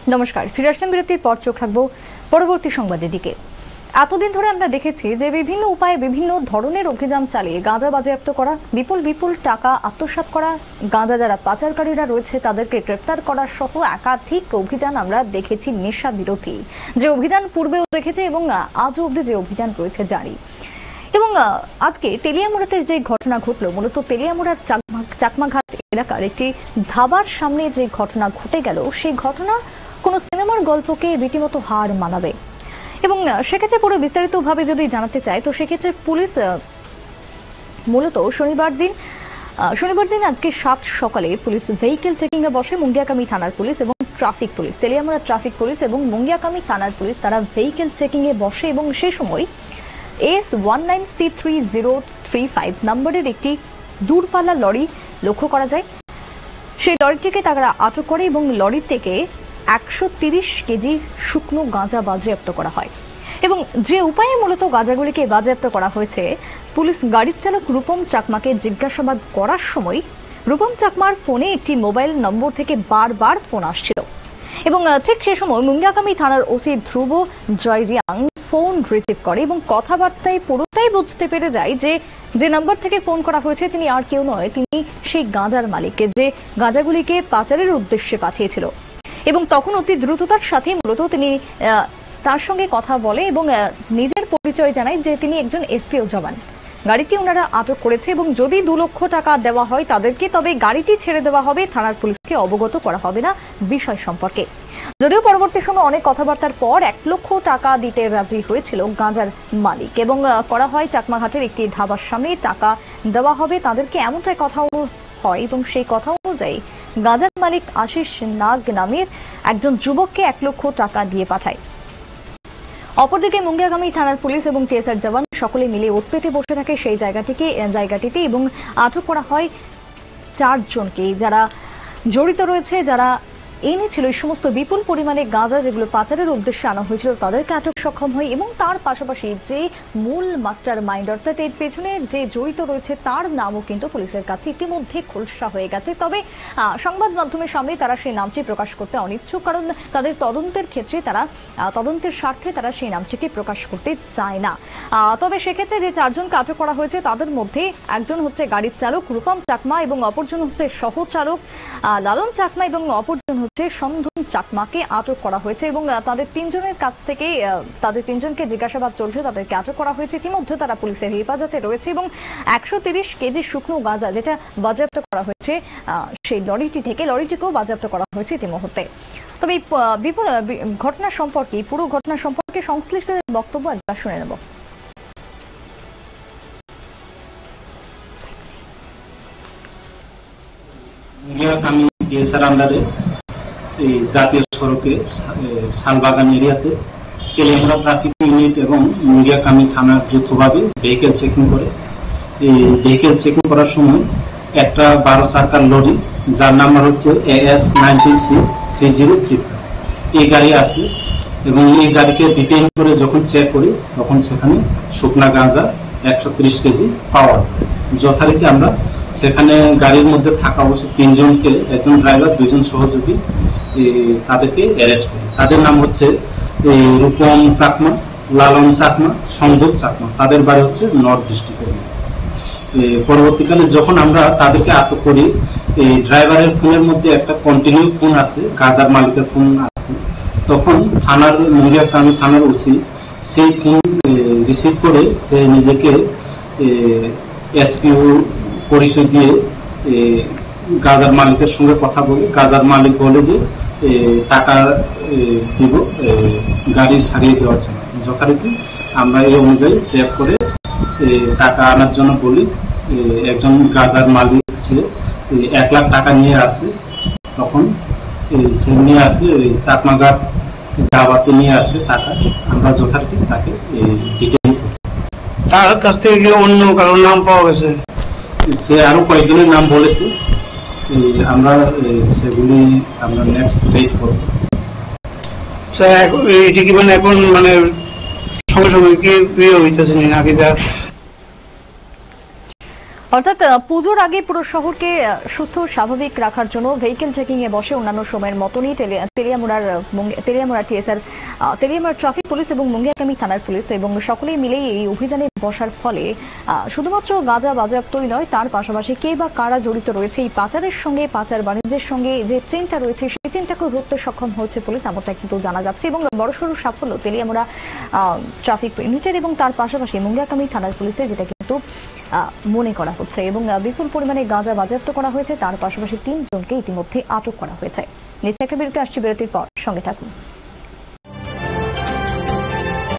নমস্কার, ফিরে আসলাম বিরতির পর। চোখ রাখবো পরবর্তী সংবাদের দিকে। এতদিন ধরে আমরা দেখেছি যে বিভিন্ন উপায়ে বিভিন্ন ধরনের অভিযান চালিয়ে গাঁজা বাজেয়াপ্ত করা, বিপুল বিপুল টাকা আত্মসাৎ করা, গাঁজা যারা পাচারকারীরা রয়েছে তাদেরকে গ্রেপ্তার করা সহ একাধিক অভিযান আমরা দেখেছি। নেশা বিরোধী যে অভিযান পূর্বেও দেখেছি এবং আজও অব্দি যে অভিযান রয়েছে জারি। এবং আজকে তেলিয়ামুড়াতে যে ঘটনা ঘটলো, মূলত তেলিয়ামুড়ার চাকমাঘাট এলাকার একটি ধাবার সামনে যে ঘটনা ঘটে গেল, সেই ঘটনা কোন সিনেমার গল্পকে রীতিমতো হার মানাবে। এবং সেক্ষেত্রে পুরো বিস্তারিতভাবে যদি জানাতে চাই তো সেক্ষেত্রে পুলিশ মূলত শনিবার দিন আজকে 7 সকালে পুলিশ ভেহিকেল চেকিং এ বসে। মুঙ্গিয়াকামি থানার পুলিশ এবং traffic police, Teliamura traffic police এবং মুঙ্গিয়াকামি থানার পুলিশ তারা ভেহিকেল চেকিং এ বসে এবং সেই সময় S19C3035 নম্বরের একটি দূরপাল্লা লরি লক্ষ্য করা যায়। সেই লরিটিকে তারা আটক করে এবং লরি থেকে 130 কেজি শুকনো গাঁজা বাজেয়াপ্ত করা হয়। এবং যে উপায়ে মূলত গাঁজাগুলিকে বাজেয়াপ্ত করা হয়েছে, পুলিশ গাড়ির চালক রূপম চাকমাকে জিজ্ঞাসাবাদ করার সময় রূপম চাকমার ফোনে একটি মোবাইল নম্বর থেকে বারবার ফোন আসছিল এবং ঠিক সে সময় মুঙ্গিয়াকামি থানার OC Dhruba Joyriang phone receive করে এবং কথাবার্তায় পুরোটাই বুঝতে পেরে যায় যে নাম্বার থেকে ফোন করা হয়েছে তিনি আর কেউ নয়, তিনি সেই গাঁজার মালিককে, যে গাঁজাগুলিকে পাচারের উদ্দেশ্যে পাঠিয়েছিল। এবং তখন অতি দ্রুততার সাথে মূলত তিনি তার সঙ্গে কথা বলে এবং নিজের পরিচয় জানায় যে তিনি একজন এসপিও জওয়ান। গাড়িটি ওনারা আটক করেছে এবং যদি 2 লক্ষ টাকা দেওয়া হয় তাদেরকে, তবে গাড়িটি ছেড়ে দেওয়া হবে, থানার পুলিশকে অবগত করা হবে না বিষয় সম্পর্কে। যদিও পরবর্তী সময় অনেক কথাবার্তার পর 1 লক্ষ টাকা দিতে রাজি হয়েছিল গাঁজার মালিক এবং করা হয় চাকমাঘাটের একটি ধাবার সামনে টাকা দেওয়া হবে তাদেরকে, এমনটাই কথা হয় এবং সেই কথা অনুযায়ী গাঁজার মালিক আশিস নাগ নামের একজন যুবককে 1 লক্ষ টাকা দিয়ে পাঠায়। অপরদিকে মুঙ্গিয়াকামি থানার পুলিশ এবং টিএসআর জওয়ান সকলে মিলে ওত পেতে বসে থাকে সেই জায়গাটিতে এবং আটক করা হয় 4 জনকে, যারা জড়িত রয়েছে, যারা এনেছিল এই সমস্ত বিপুল পরিমাণে গাঁজা যেগুলো পাচারের উদ্দেশ্যে আনা হয়েছিল, তাদেরকে আটক সক্ষম হয়। এবং তার পাশাপাশি যে মূল মাস্টার মাইন্ড অর্থাৎ এর পেছনে যে জড়িত রয়েছে তার নামও কিন্তু পুলিশের কাছে ইতিমধ্যে খোলসা হয়ে গেছে। তবে সংবাদ মাধ্যমের সামনে তারা সেই নামটি প্রকাশ করতে অনিচ্ছুক, কারণ তাদের তদন্তের ক্ষেত্রে তদন্তের স্বার্থে তারা সেই নামটিকে প্রকাশ করতে চায় না। তবে সেক্ষেত্রে যে 4 জনকে আটক করা হয়েছে তাদের মধ্যে একজন হচ্ছে গাড়ির চালক রূপম চাকমা এবং অপরজন হচ্ছে সহচালক লালন চাকমা এবং অপরজন সন্ধন চাকমাকে আটক করা হয়েছে। এবং তাদের 3 জনের কাছ থেকে তাদের 3 জনকে জিজ্ঞাসাবাদ চলছে, তাদেরকে আটক করা হয়েছে। ইতিমধ্যে তারা পুলিশের হেফাজতে রয়েছে এবং 130 কেজি শুকনো গাঁজা যেটা বাজেয়াপ্ত করা হয়েছে সেই লরিটিকেও বাজেয়াপ্ত করা হয়েছে ইতিমধ্যে। তবে পুরো ঘটনা সম্পর্কে সংশ্লিষ্টদের বক্তব্য একবার শুনে নেব। মুঙ্গিয়াকামি টিএসআর আন্ডারে এই জাতীয় সড়কে শালবাগান এরিয়াতে তেলিয়ামুড়া ট্রাফিক ইউনিট এবং মুঙ্গিয়াকামি থানার যৌথভাবে ভেহিকেল চেকিং করে। এই ভেহিকেল চেকিং করার সময় একটা 12 চাকার লরি যার নাম্বার হচ্ছে AS19C3035 এই গাড়ি আছে এবং এই গাড়িকে ডিটেইন করে যখন চেক করি তখন সেখানে শুকনা গাঁজা 130 কেজি পাওয়া যায়। যথারীতি আমরা সেখানে গাড়ির মধ্যে থাকা অবশ্য 3 জনকে, একজন ড্রাইভার, 2 জন সহযোগী, তাদেরকে অ্যারেস্ট করি। তাদের নাম হচ্ছে রূপম চাকমা, লালন চাকমা, সন্ধব চাকমা। তাদের বাড়ি হচ্ছে নর্থ ডিস্ট্রিক্টের। পরবর্তীকালে যখন আমরা তাদেরকে আটক করি, ড্রাইভারের ফোনের মধ্যে একটা কন্টিনিউ ফোন আছে, গাঁজার মালিকের ফোন আছে। তখন মুঙ্গিয়াকামি থানার ওসি সেই ফোন রিসিভ করে সে নিজেকে এসপিও পরিচয় দিয়ে গাঁজার মালিকের সঙ্গে কথা বলে। গাঁজার মালিক বলে যে টাকা দিব গাড়ি ছাড়িয়ে দেওয়ার জন্য। যথারীতি আমরা এই অনুযায়ী ট্র্যাক করে টাকা আনার জন্য বলি। একজন গাঁজার মালিক সে 1 লাখ টাকা নিয়ে আসে, তখন সে নিয়ে আসে চাকমাঘাট ধাবাতে নিয়ে আসে টাকা। আমরা যথারীতি তাকে ডিটেইন করি। তার কাছ থেকে অন্য কারোর নাম পাওয়া গেছে? সে আরো কয়েকজনের নাম বলেছে, আমরা সেগুলি আমরা নেক্সট রেট করব। এটি কি মানে এখন মানে সঙ্গে সঙ্গে কি প্রিয় হইতেছে নাকি? অর্থাৎ পুজোর আগে পুরো শহরকে সুস্থ স্বাভাবিক রাখার জন্য ভেহিকেল চেকিং এ বসে অন্যান্য সময়ের মতনই Teliamura TSR Teliamura traffic police এবং মুঙ্গিয়াকামী থানার পুলিশ এবং সকলেই মিলেই এই অভিযানে বসার ফলে শুধুমাত্র গাঁজা বাজেয়াপ্তই নয়, তার পাশাপাশি কে বা কারা জড়িত রয়েছে এই পাচারের সঙ্গে, পাচার বাণিজ্যের সঙ্গে যে চেনটা রয়েছে সেই চেনটাকেও ধরতে সক্ষম হয়েছে পুলিশ, এমনটা কিন্তু জানা যাচ্ছে। এবং বড়সড় সাফল্য তেলিয়ামুড়া ট্রাফিক ইউনিটের এবং তার পাশাপাশি মুঙ্গিয়াকামী থানার পুলিশের, যেটা কিন্তু মনে করা হচ্ছে। এবং বিপুল পরিমাণে গাঁজা বাজেয়াপ্ত করা হয়েছে, তার পাশাপাশি 3 জনকে ইতিমধ্যে আটক করা হয়েছে। নিচে একটা বিরতি আসছে, বিরতির পর সঙ্গে থাকুন।